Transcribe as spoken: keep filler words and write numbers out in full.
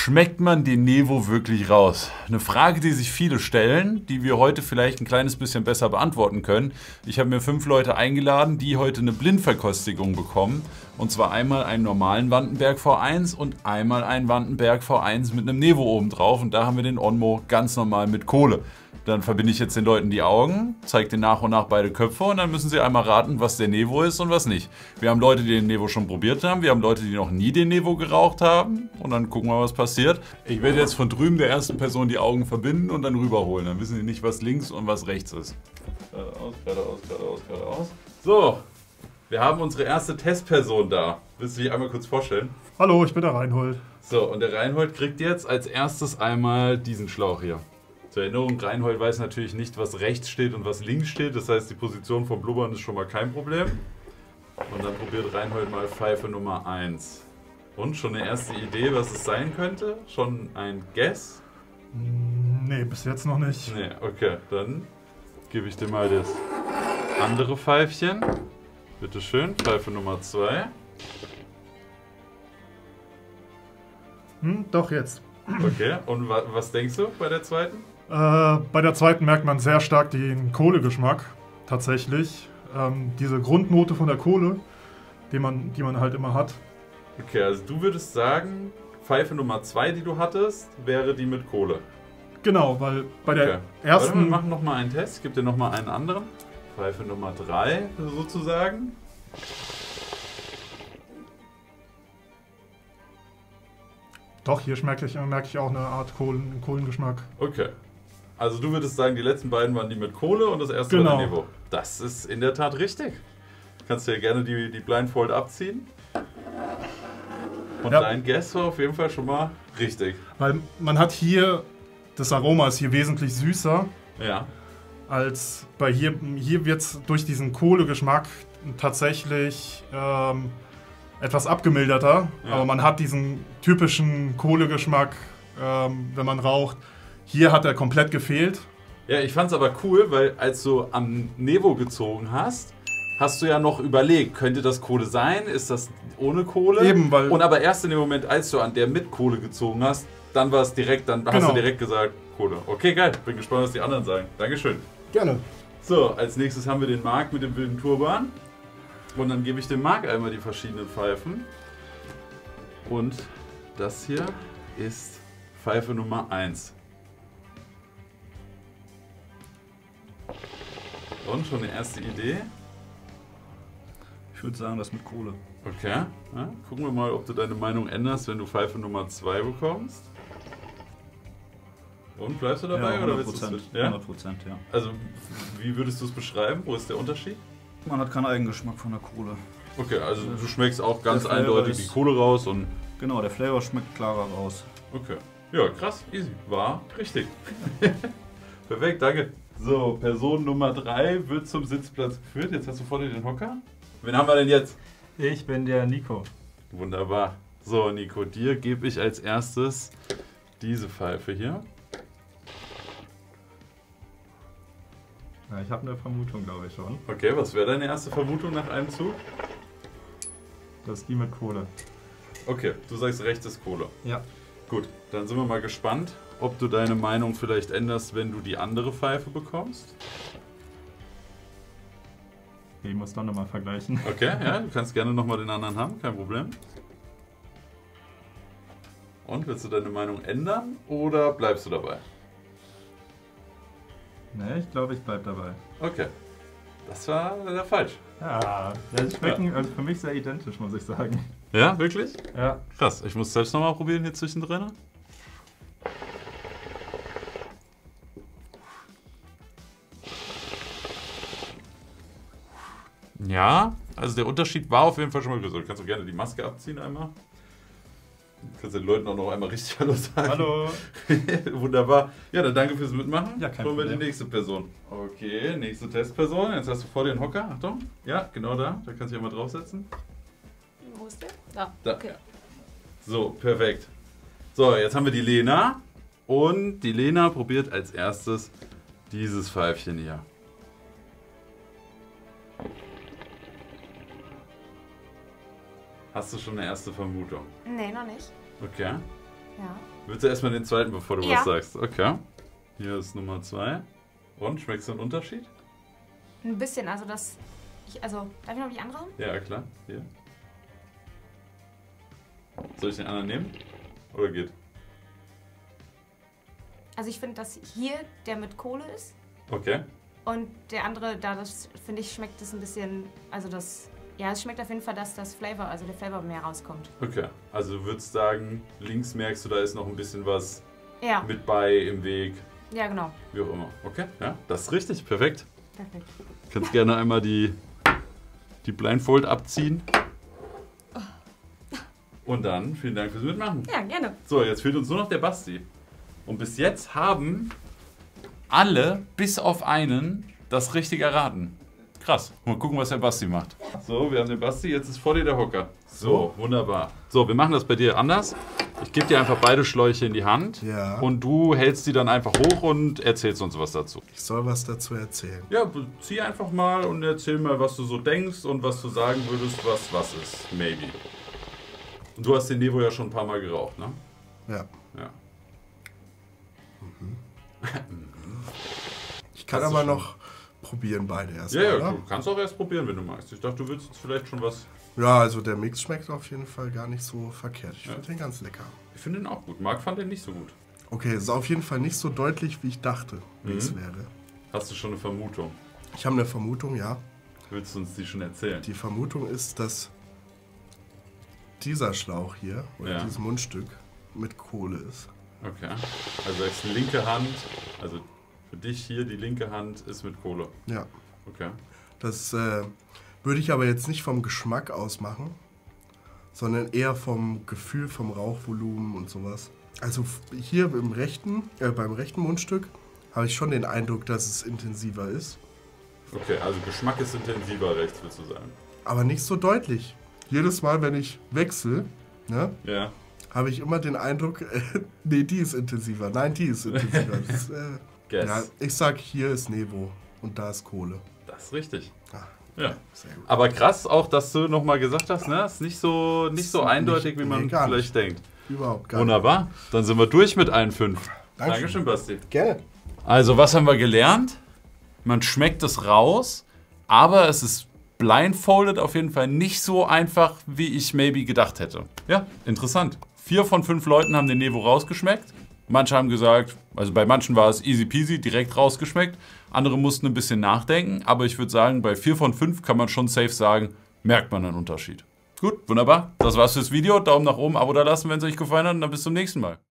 Schmeckt man den Nevo wirklich raus? Eine Frage, die sich viele stellen, die wir heute vielleicht ein kleines bisschen besser beantworten können. Ich habe mir fünf Leute eingeladen, die heute eine Blindverkostigung bekommen. Und zwar einmal einen normalen Vandenberg V eins und einmal einen Vandenberg V eins mit einem Nevo oben drauf. Und da haben wir den Onmo ganz normal mit Kohle. Dann verbinde ich jetzt den Leuten die Augen, zeige denen nach und nach beide Köpfe und dann müssen sie einmal raten, was der Nevo ist und was nicht. Wir haben Leute, die den Nevo schon probiert haben, wir haben Leute, die noch nie den Nevo geraucht haben und dann gucken wir, was passiert. Ich werde jetzt von drüben der ersten Person die Augen verbinden und dann rüberholen. Dann wissen die nicht, was links und was rechts ist. Geradeaus, geradeaus, geradeaus, geradeaus. So, wir haben unsere erste Testperson da. Willst du dich einmal kurz vorstellen? Hallo, ich bin der Reinhold. So, und der Reinhold kriegt jetzt als erstes einmal diesen Schlauch hier. Zur Erinnerung, Reinhold weiß natürlich nicht, was rechts steht und was links steht. Das heißt, die Position vom Blubbern ist schon mal kein Problem. Und dann probiert Reinhold mal Pfeife Nummer eins. Und schon eine erste Idee, was es sein könnte? Schon ein Guess? Nee, bis jetzt noch nicht. Nee, okay. Dann gebe ich dir mal das andere Pfeifchen. Bitte schön, Pfeife Nummer zwei. Hm, doch jetzt. Okay, und wa was denkst du bei der zweiten? Äh, bei der zweiten merkt man sehr stark den Kohlegeschmack. Tatsächlich. Ähm, diese Grundnote von der Kohle, die man, die man halt immer hat. Okay, also du würdest sagen, Pfeife Nummer zwei, die du hattest, wäre die mit Kohle. Genau, weil bei der Okay. ersten... Warte, wir machen nochmal einen Test. Ich gebe dir nochmal einen anderen. Pfeife Nummer drei sozusagen. Doch, hier merke ich, merke ich auch eine Art Kohlen, Kohlengeschmack. Okay. Also du würdest sagen, die letzten beiden waren die mit Kohle und das erste Genau. war der Nevo. Das ist in der Tat richtig. Kannst du ja gerne die, die Blindfold abziehen. Und Ja. dein Guess war auf jeden Fall schon mal richtig. Weil man hat hier, das Aroma ist hier wesentlich süßer Ja. als bei hier. Hier wird es durch diesen Kohlegeschmack tatsächlich ähm, etwas abgemilderter. Ja. Aber man hat diesen typischen Kohlegeschmack, ähm, wenn man raucht. Hier hat er komplett gefehlt. Ja, ich fand's aber cool, weil als du am Nevo gezogen hast, hast du ja noch überlegt, könnte das Kohle sein? Ist das ohne Kohle? Eben, weil- Und aber erst in dem Moment, als du an der mit Kohle gezogen hast, dann war es direkt, dann hast Genau. du direkt gesagt, Kohle. Okay, geil. Bin gespannt, was die anderen sagen. Dankeschön. Gerne. So, als nächstes haben wir den Marc mit dem wilden Turban. Und dann gebe ich dem Marc einmal die verschiedenen Pfeifen. Und das hier ist Pfeife Nummer eins. Und schon eine erste Idee. Ich würde sagen, das mit Kohle. Okay. Ja, gucken wir mal, ob du deine Meinung änderst, wenn du Pfeife Nummer zwei bekommst. Und bleibst du dabei Ja, oder hundert willst du Prozent. es? Ja? hundert Prozent, ja. Also, wie würdest du es beschreiben? Wo ist der Unterschied? Man hat keinen Eigengeschmack von der Kohle. Okay, also du schmeckst auch ganz Der Flavor eindeutig ist- die Kohle raus und. Genau, der Flavor schmeckt klarer raus. Okay. Ja, krass, easy. War richtig. Perfekt, danke. So, Person Nummer drei wird zum Sitzplatz geführt. Jetzt hast du vor dir den Hocker. Wen haben wir denn jetzt? Ich bin der Nico. Wunderbar. So, Nico, dir gebe ich als erstes diese Pfeife hier. Ja, ich habe eine Vermutung, glaube ich schon. Okay, was wäre deine erste Vermutung nach einem Zug? Das ist die mit Kohle. Okay, du sagst rechts ist Kohle. Ja. Gut, dann sind wir mal gespannt, ob du deine Meinung vielleicht änderst, wenn du die andere Pfeife bekommst. Ich muss dann nochmal vergleichen. Okay, ja, du kannst gerne nochmal den anderen haben, kein Problem. Und, willst du deine Meinung ändern oder bleibst du dabei? Ne, ich glaube, ich bleib dabei. Okay, das war leider falsch. Ja, das schmecken also für mich sehr identisch, muss ich sagen. Ja, wirklich? Ja. Krass, ich muss selbst nochmal probieren hier zwischendrin. Ja, also der Unterschied war auf jeden Fall schon mal größer. Du kannst auch gerne die Maske abziehen einmal. Du kannst den Leuten auch noch einmal richtig Hallo sagen. Hallo. Wunderbar. Ja, dann danke fürs Mitmachen. Ja, kein Holen wir die Problem. nächste Person. Okay, nächste Testperson. Jetzt hast du vor dir den Hocker. Achtung. Ja, genau da. Da kannst du dich einmal draufsetzen. Wo ist der? Da. Da. Okay. So, perfekt. So, jetzt haben wir die Lena. Und die Lena probiert als erstes dieses Pfeifchen hier. Hast du schon eine erste Vermutung? Nee, noch nicht. Okay. Ja. Willst du erstmal den zweiten, bevor du Ja. was sagst? Okay. Hier ist Nummer zwei. Und, schmeckst du einen Unterschied? Ein bisschen, also das. Ich, also, darf ich noch die andere haben? Ja, klar. Hier. Soll ich den anderen nehmen? Oder geht? Also ich finde, dass hier der mit Kohle ist. Okay. Und der andere, da das, finde ich, schmeckt es ein bisschen. Also das. Ja, es schmeckt auf jeden Fall, dass das Flavor, also der Flavor mehr rauskommt. Okay. Also du würdest sagen, links merkst du, da ist noch ein bisschen was Ja. mit bei im Weg. Ja, genau. Wie auch immer. Okay, ja, das ist richtig. Perfekt. Perfekt. Du kannst gerne einmal die, die Blindfold abziehen. Und dann, vielen Dank fürs Mitmachen. Ja, gerne. So, jetzt fehlt uns nur noch der Basti. Und bis jetzt haben alle, bis auf einen, das richtig erraten. Krass. Mal gucken, was der Basti macht. So, wir haben den Basti, jetzt ist vor dir der Hocker. So, wunderbar. So, wir machen das bei dir anders. Ich gebe dir einfach beide Schläuche in die Hand. Ja. Und du hältst die dann einfach hoch und erzählst uns was dazu. Ich soll was dazu erzählen. Ja, zieh einfach mal und erzähl mal, was du so denkst und was du sagen würdest, was was ist. Maybe. Und du hast den Nevo ja schon ein paar Mal geraucht, ne? Ja. Ja. Ich kann Hast du aber schon? noch probieren beide Ja, erstmal. ja, oder? du kannst auch erst probieren, wenn du magst. Ich dachte, du willst jetzt vielleicht schon was. Ja, also der Mix schmeckt auf jeden Fall gar nicht so verkehrt. Ich Ja. finde den ganz lecker. Ich finde den auch gut. Marc fand den nicht so gut. Okay, ist auf jeden Fall nicht so deutlich, wie ich dachte, wie es Mhm. wäre. Hast du schon eine Vermutung? Ich habe eine Vermutung, ja. Willst du uns die schon erzählen? Die Vermutung ist, dass dieser Schlauch hier, oder Ja. dieses Mundstück, mit Kohle ist. Okay. Also jetzt die linke Hand, also für dich hier die linke Hand ist mit Kohle. Ja. Okay. Das äh, würde ich aber jetzt nicht vom Geschmack aus machen, sondern eher vom Gefühl, vom Rauchvolumen und sowas. Also f- hier im rechten, äh, beim rechten Mundstück habe ich schon den Eindruck, dass es intensiver ist, Okay, also Geschmack ist intensiver rechts, willst du sagen? aber nicht so deutlich. Jedes Mal, wenn ich wechsle, ne, Ja. habe ich immer den Eindruck, äh, nee, die ist intensiver, nein, die ist intensiver. Das, äh, Guess. ja, ich sag, hier ist Nevo und da ist Kohle. Das ist richtig. Ah, Ja. sehr gut. Aber krass auch, dass du nochmal gesagt hast, ne? Ist nicht so, nicht so Ist eindeutig, nicht- wie man nee, gar vielleicht denkt. Überhaupt gar nicht. Wunderbar. Dann sind wir durch mit allen fünf. Dankeschön. Dankeschön, Basti. Gerne. Also, was haben wir gelernt? Man schmeckt es raus, aber es ist blindfolded auf jeden Fall nicht so einfach, wie ich maybe gedacht hätte. Ja, interessant. Vier von fünf Leuten haben den Nevo rausgeschmeckt. Manche haben gesagt, also bei manchen war es easy peasy, direkt rausgeschmeckt. Andere mussten ein bisschen nachdenken, aber ich würde sagen, bei vier von fünf kann man schon safe sagen, merkt man einen Unterschied. Gut, wunderbar. Das war's fürs Video. Daumen nach oben, Abo da lassen, wenn es euch gefallen hat und dann bis zum nächsten Mal.